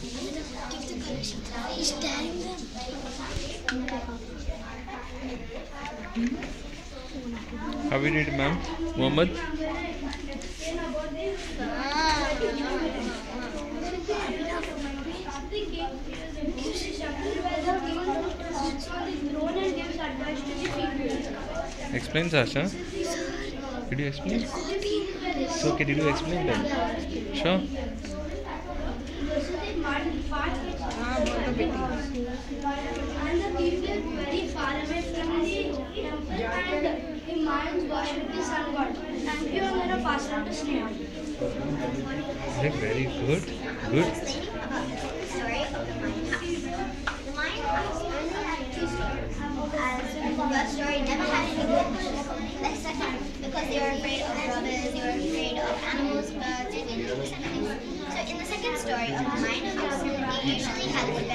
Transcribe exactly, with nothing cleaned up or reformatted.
Give the collection. He's staring them. How we did, ma'am? Mohammed? Explain, Sasha. Did you explain? So, okay, did you explain them? Sure. And the people very far away from the temple and the Mayans worship the sun god. Thank you, I'm going to pass on to Sneha. Very good. Good. Story of the Mayan house. The Mayan house only had two stories. As the first story never had any windows. The second, because they were afraid of robbers, they were afraid of animals, birds, and insects. So in the second story of the Mayan house, they usually had a